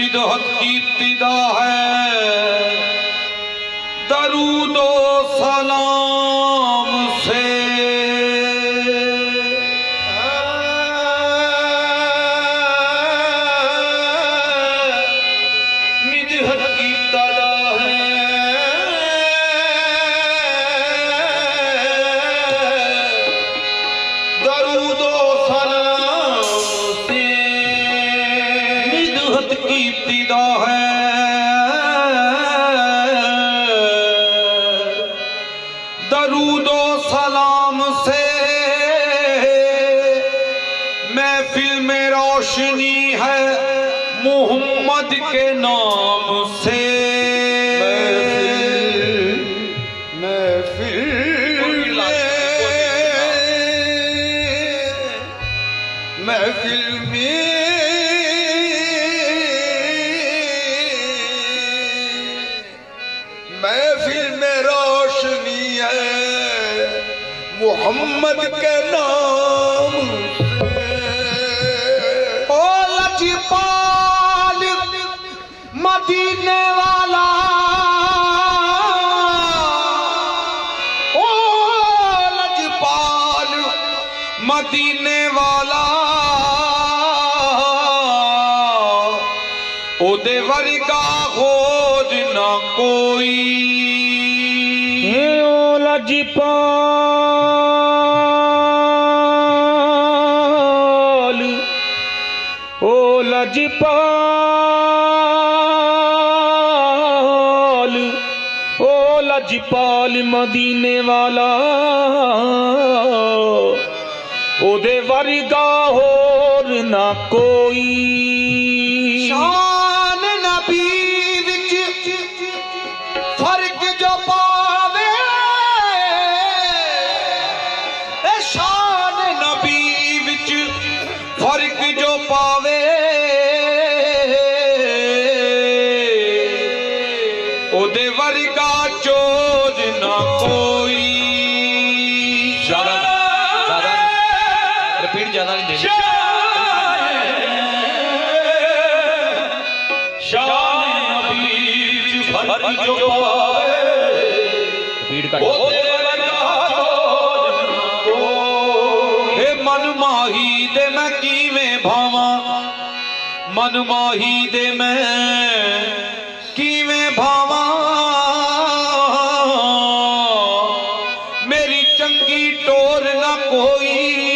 बिदअत की इब्तिदा है दरूदो सलाम से। बिदअत की इब्तिदा है दरूदो सलाम से। बिदअत की इब्तिदा है दरूदो सलाम से। महफिल में रोशनी है मोहम्मद के नाम से। महफिल में रोशनी है मोहम्मद के नाम से। ओ लजपाल मदीने वाला, ओ लजपाल मदीने वाला, ओदे वर्गा खोज ना कोई। ओ लजपाल, ओ लजपाल, ओ लजपाल मदीने वाला, ओदे वर्गा होर ना कोई। शान नबी विच फर्क जो पावे, शान नबी विच फर्क जो पावे, ओदे वर्गा चोज ना कोई। ज्यादा रिपीट ज्यादा नहीं देनी। मन माही दे मैं कीवें भावा, मन माही दे मैं कीवें भावा, मेरी चंगी टोर ना कोई।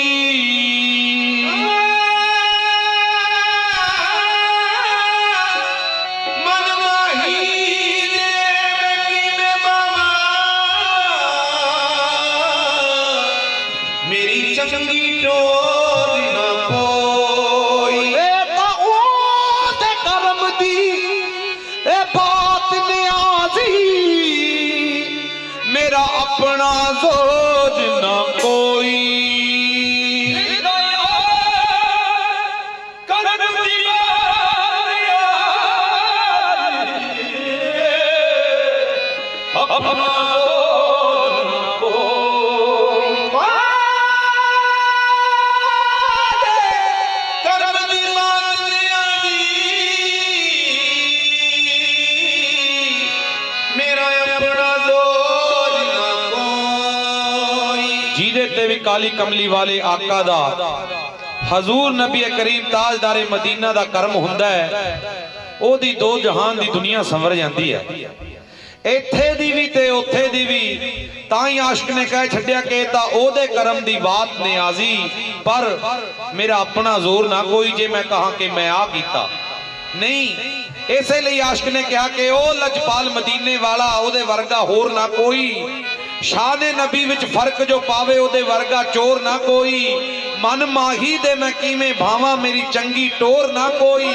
चंगी टोर ना कोई। ते करम दी ए बात नियाजी, मेरा अपना जोज ना कोई। करम दी अपना काली कमली वाले आका दा हजूर नबी करीम ताजदारे मदीना दा करम हुंदा है। ओदी दो जहान दी दुनिया संवर जाती है। इत्थे दी भी ते उत्थे दी भी। ताई आशिक ने कह छड्या कि ता ओदे करम दी बात नियाजी, पर मेरा अपना जोर ना कोई जे मैं कहा कि मैं आ कीता नहीं। इसलिए आशिक ने कहा कि ओ लजपाल मदीने वाला, ओदे वर्गा होर ना कोई। शान नबी विच फर्क जो पावे, ओदे वर्गा चोर ना कोई। मन माही दे मैं कीवें भावा, मेरी चंगी टोर ना कोई।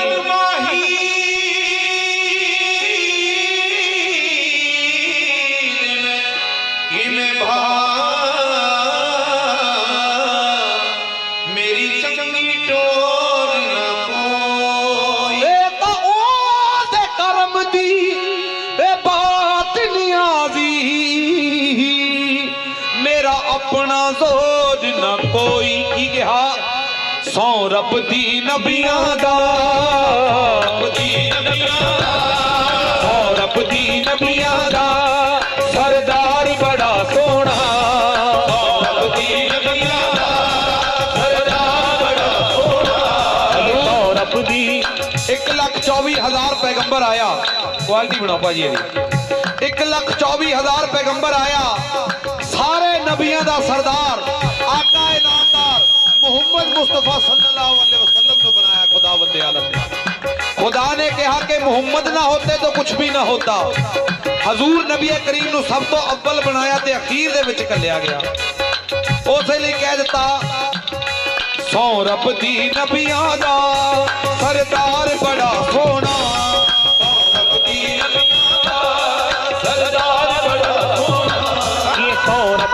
अपना सोच न कोई। की कहा सौ रब दी नबियां दा दी नबियां दा, सौरभ दी नबियां दा सरदार बड़ा सोना, सौरभ दी नबियां दा सरदार बड़ा सोना, सौरभ दी 1,24,000 पैगंबर आया, क्वालिटी बनाओ भाजी, 1,24,000 पैगंबर आया, सारे नबियां दा सरदार आका इनामदार मुहम्मद मुस्तफा सल्लल्लाहु अलैहि वसल्लम ने बनाया खुदा वंदे आलम ने। खुदा ने कहा कि मुहम्मद ना होते तो कुछ भी ना होता, हजूर नबी करीम नु सब तो अव्वल बनाया ते अखीर दे विच कलिया गया। उस लिए कह दिता सौरभ दी नबियां दा सरदार बड़ा सोना, सौरभ दी नबियां दा सरदार बड़ा सोना, ये सौरभ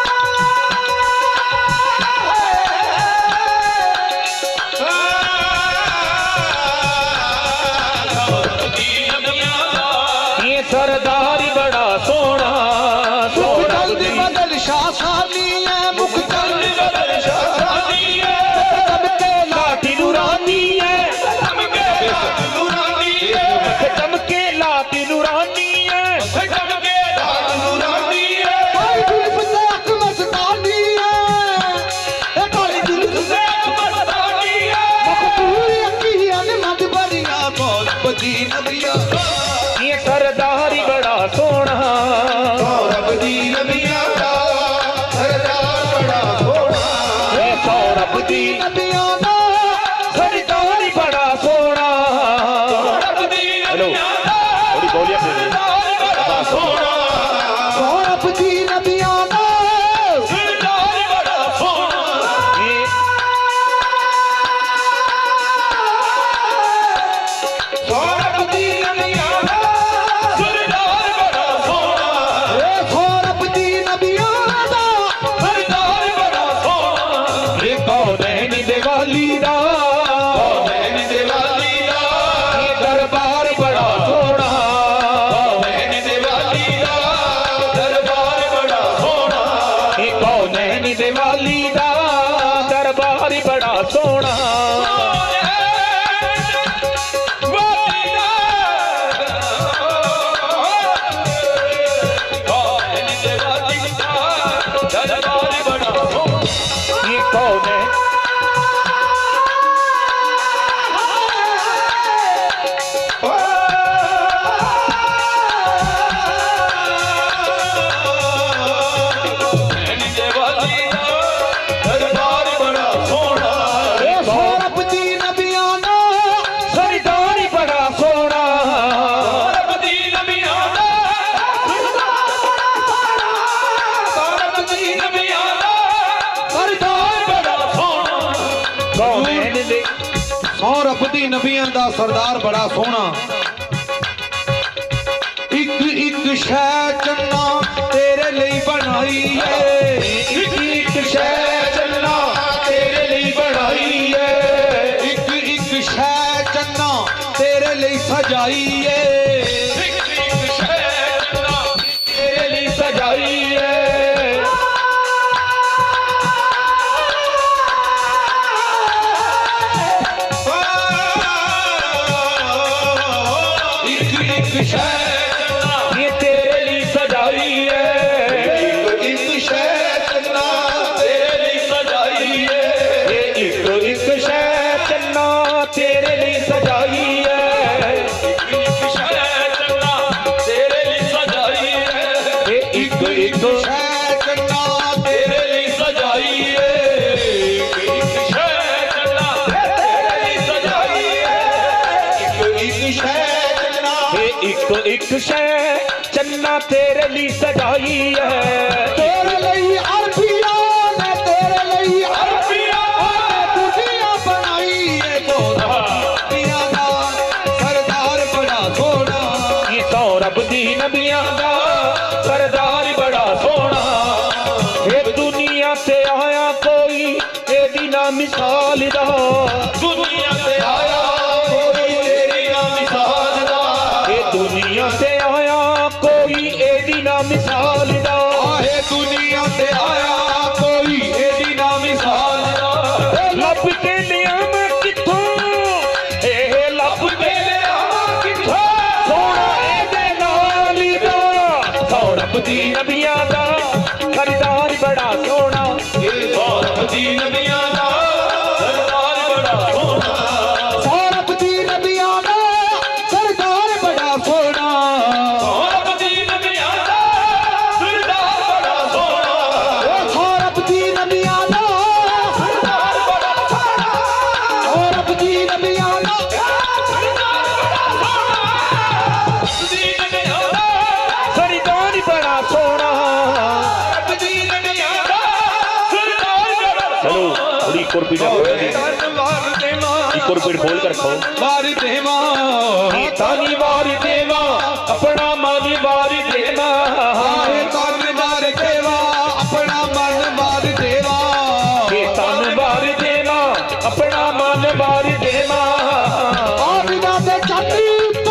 सरदार बड़ा सोना, मुख्तल दी बदल शासानी है, मुख्तल दी बदल शासानी है, चमके लाठी नूरानी है, चमके लाठी नूरानी है, चमके लाठी नूरानी है, चमके लाठी नूरानी है, भाई दिल से अक मस्तानी है, काली दिल से अक मस्तानी है, मखबूल यकीन मत बरिया मौत बदी नबिया, ये सरदार बड़ा सोना, सौरभ दी नबियां दा सरदार बड़ा सोना, ये सौरभ दी नबियां दा सरदार बड़ा सोना, सौरभ दी नबियां दा थोड़ी बोलिए सरदार बड़ा सोना, सौरभ दी नबियां दा सरदार बड़ा सोना, सौरभ दी नबियां दा दिवाली दा दरबार बड़ा सोना, ये कौन है सौरभ दी नबियां दा सरदार बड़ा सोना, एक एक शै चन्ना तेरे लिए बनाई है, एक एक शै चन्ना तेरे लिए बनाई है, एक एक शै चन्ना तेरे लिए सजाई है, एक एक शै चन्ना तेरे लिए सजाई है, ये तेरे लिए सजाई है, एक शै चन्ना तेरे लिए सजाई है, ये एक शै चन्ना तेरे लिए सजाई है, एक शै चन्ना तेरे लिए सजाई है, ये एक शै चन्ना तेरे लिए सजाई है, एक शै चन्ना तेरे लिए सजाई है, एक शै एक शै चन्ना तेरे लिए सजाई है, तेरे लिए अरबिया ने तेरे लिए अरबिया दुनिया बनाई है, दुनिया दा सरदार बड़ा सोना, ये सौरभ दी नबियां दा सरदार बड़ा सोना, ये दुनिया से आया कोई एदी ना मिसाल दा, दुनिया से आया कोई तेरी ना मिसाल दा, दुनिया से आया कोई एदी ना मिसाल दा, दुनिया से आया कोई एदी ना मिसाल दा, लब के लिया मैं किथों लब के लिया रब दी नबियां दा सरदार बड़ा सोना चलो थोड़ी एक और पीट खोल कर रखो वार देवा तानी वार देवा अपना मन वार देवा तन वार देवा अपना मन वार देवा तन वार देवा अपना मन वार देवा आमिना दे चन्नी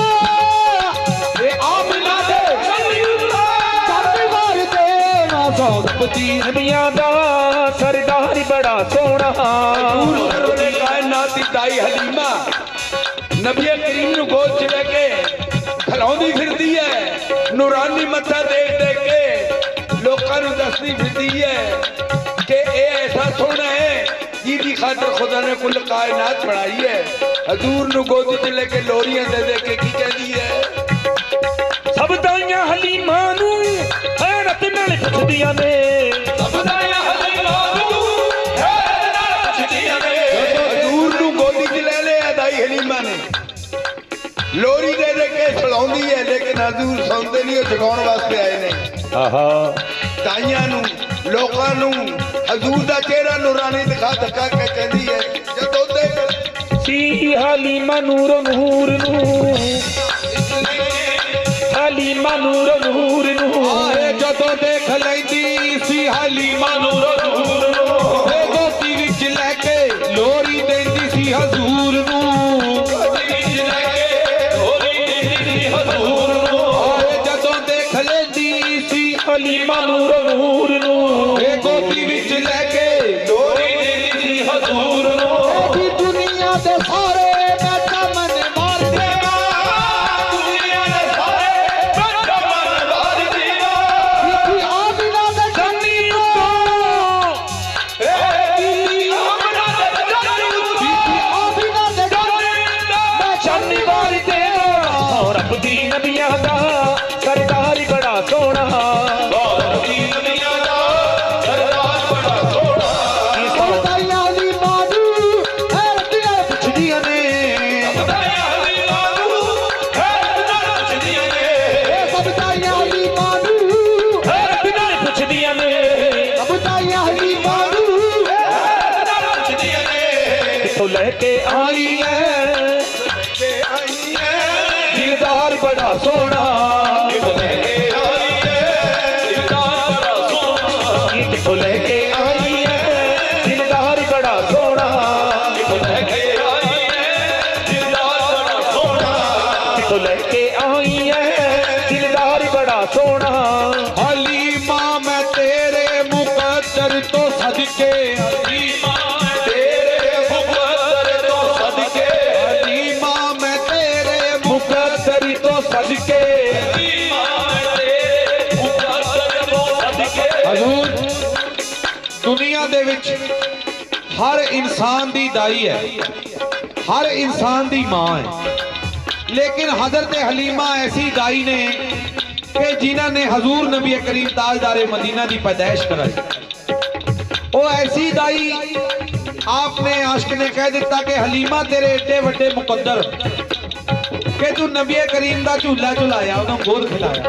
आमिना दे चन्नी वार देवा रब दी नबियां दा सरदार बड़ा सोना कायनात दी दाई हलीमा नबी करीम नु गोद च लेके खलाउंदी फिरदी है नूरानी मत्था देख देख के लोकां नु दसदी फिरदी है कि ए ऐसा सोना है जिहदी खातर खुदा ने कुल कायनात बनाई है हजूर नु गोद च लेके लोरियां दे दे के की कहदी है सब दाइयां हलीमा नू हैरत नाल पुछदियां ने सब दाइयां हलीमा नू हैरत नाल पुछदियां ने हजूर नु गोदी च ले लिया दाई हलीमा ने लोरी दे दे के खिलाउंदी है लेकिन हजूर सौंदे नहीं जगाउण वास्ते आए ने आहा दाइयां नु लोकां नु हजूर दा चेहरा नूरानी दिखा दिखा के कहदी है जदों देख सी हलीमा नूर नूर नू हलीमा नूर नूर नू आए जदों देख लैंदी सी हलीमा नूर नूर नु ए गोदी विच लेके लोरी देंदी सी हजूर नु गोदी विच लेके लोरी देंदी सी हजूर नु आए जदों देख लैंदी सी हलीमा नूर नूर नू ए गोदी विच लेके लोरी देंदी सी हजूर नु दी दुनिया दे सारे बेटा मन मार देवा दुनिया दे सारे बच्चा मन वार देवा बीबी आमिना दे चन्नी ए बीबी आमिना दे चन्नी बीबी आमिना दे चन्नी वार देवा रब दी नबियां दा सरदार बड़ा सोना दी दुनिया दा सरदार बड़ा सोना दाइयां दी मानू हैरत नाल पुछदियां ने दाइयां दी मानू हैरत नाल पुछदियां ने सब दाइयां दी मानू हैरत नाल पुछदियां ने सब दाइयां दी मानू हैरत नाल पुछदियां ने किथों लेके आई है के आई है दिलदार बड़ा सोना लेके आई है दिलदार बड़ा सोना किथों लेके आई है दिलदार बड़ा सोना लेके आई है दिलदार बड़ा सोना किथों लेके आई है दिलदार बड़ा सोना हलीमा मैं तेरे मुकद्दर तो सदके हलीमा मैं तेरे मुकद्दर तो सदके हलीमा मैं तेरे मुकद्दर तो सदके हलीमा मैं तेरे मुकद्दर तो सदके हजूर दुनिया दे विच हर इंसान दी दाई है हर इंसान दी मां है लेकिन हजरत हलीमा ऐसी दाई ने कि जिन्हां ने हजूर नबी करीम ताजदारे मदीना की पैदाइश कराई वो ऐसी दाई आपने आशिक ने कह दिता कि हलीमा तेरे एडे वड्डे मुकद्दर कि तू नबी करीम का झूला झुलाया उन्होंने गोद खिलाया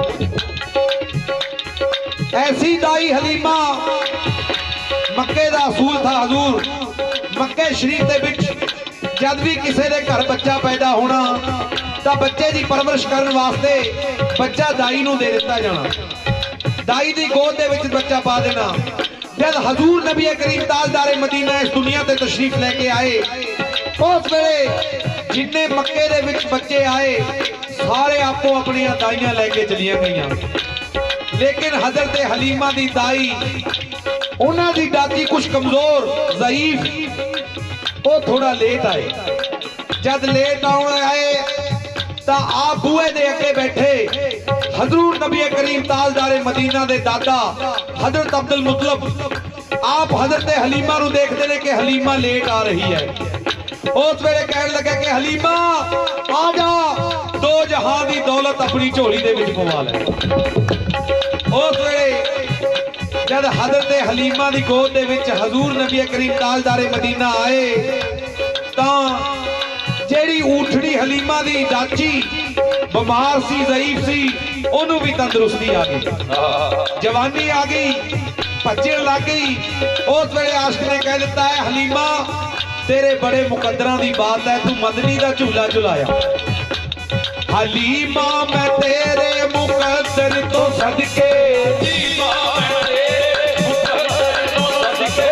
ऐसी दाई हलीमा मक्के का असूल था हजूर मक्के शरीफ दे विच जब भी किसी के घर बच्चा पैदा होना तो बच्चे की परवरिश करने वास्ते बच्चा दाई नूं दे दिता जाना दाई की गोद दे विच बच्चा पा देना जब हजूर नबी करीम ताजदारे मदीना इस दुनिया ते तशरीफ लेके आए उस वेले जिन्ने मक्के दे विच बच्चे आए सारे आपो अपनी दाइयां लेके चलिया गई लेकिन हजरत हलीमा की दाई उन्हां दी दादी कुछ कमजोर ज़ईफ वो थोड़ा लेट आए जब लेट आए तो आप बुए दे अगे बैठे हजूर नबी करीम ताजदारे मदीना दे दादा हजरत अब्दुल मुतलब आप हजरत हलीमा नूं देखते ने कि हलीमा लेट आ रही है उस वेले कहने लगे कि हलीमा आ जा दो जहां दी दौलत अपनी झोली दे विच पवा ले उस वेले जब हजरत हलीमा की गोद दे विच हजूर नबी करीम ताजदारे मदीना आए तां ਜਿਹੜੀ ਊਠੜੀ ਹਲੀਮਾ ਦੀ ਚਾਚੀ ਬਿਮਾਰ ਸੀ ਜ਼ਈਫ ਸੀ ਉਹਨੂੰ ਵੀ ਤੰਦਰੁਸਤੀ ਆ ਗਈ ਜਵਾਨੀ ਆ ਗਈ ਭੱਜਣ ਲੱਗ ਗਈ ਉਸ ਵੇਲੇ ਆਸ਼ਕ ਨੇ ਕਹਿ ਦਿੱਤਾ ਹੈ ਹਲੀਮਾ तेरे बड़े मुकद्दरां दी बात है तू मदनी दा झूला झुलाया हलीमा मैं तेरे मुकद्दर तो सदके हलीमा मैं तेरे मुकद्दर तो सदके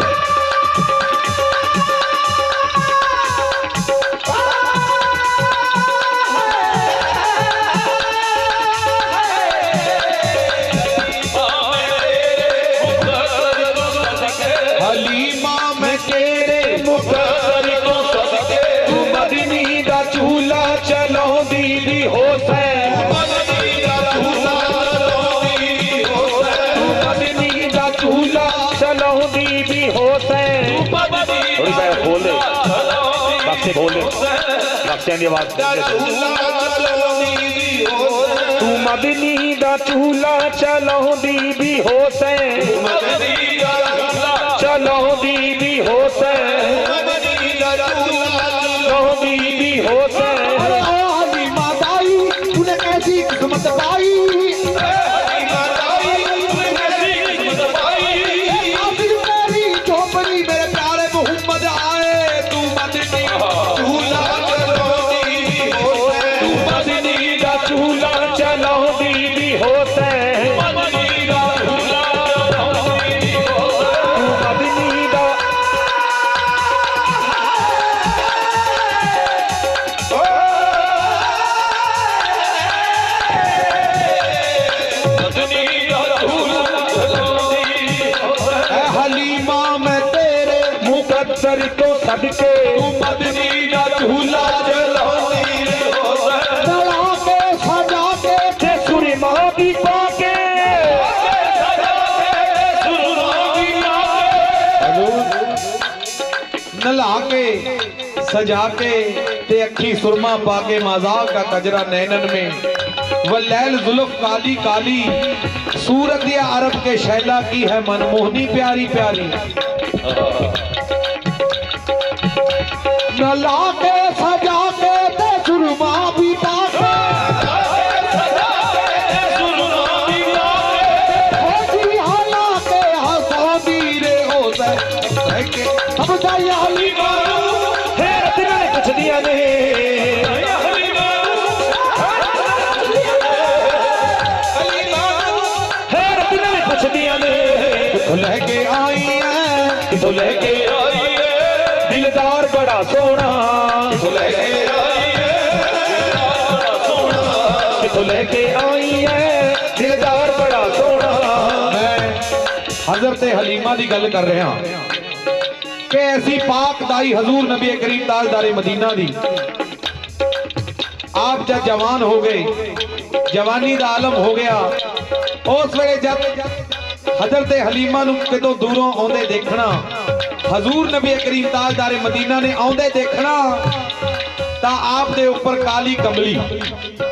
हलीमा मैं तेरे मुकद्दर तो सदके तू मदनी दा झूला चलाउंदी भी हो सै मदनी दा झूला चलाउंदी भी हो सै तू मदनी दा झूला चलाउंदी भी हो सै थोड़ी बैठ बोल दे बक्से बोल दे बक्से की आवाज तू मदनी दा झूला चलाउंदी भी हो सै चलाउंदी भी हो सै चलाउंदी भी हो सै हलीमा दाई तूने कैसी किस्मत पाई आखिर मेरी झोपड़ी मेरे प्यारे मोहम्मद आए तू मदनी झूला चलाउंदी भी हो सै तू मदनी दा झूला चलाउंदी भी हो सै मदनी दा झूला चलाउंदी भी हो सै तू मदनी दा हलीमा मैं तेरे मुकद्दर तो सदके तू मदनी दा झूला चलाउंदी हो सै चला के सजा के ते सुरमा भी पाके नला के सजा के ते अखी सुरमा पाके मजाक का कजरा नैनन में वलैल जुल्फ काली काली सूरत या अरब के शैला की है मनमोहनी प्यारी प्यारी नला के सजा के ते सुरमा भी पाके खोजी हाला के हंसादी रे हो सके समझा ये हलीमा हैरत ने कुछ दिया ने हैरत ने कुछ दिया ने लेके आई है तो लेके आई है दिलदार बड़ा सोना तो लेके आई है तो लेके आई है दिलदार बड़ा सोना मैं हजरत हलीमा दी गल कर रहा कि ऐसी पाक दाई हजूर नबी करीम ताजदारे मदीना दी आप जब जवान हो गए जवानी दा आलम हो गया उस वेले जब हजरत हलीमा नूं कितों दूरों आउंदे देखना हजूर नबी करीम ताजदारे मदीना ने आउंदे देखना ता आप दे ऊपर काली कमली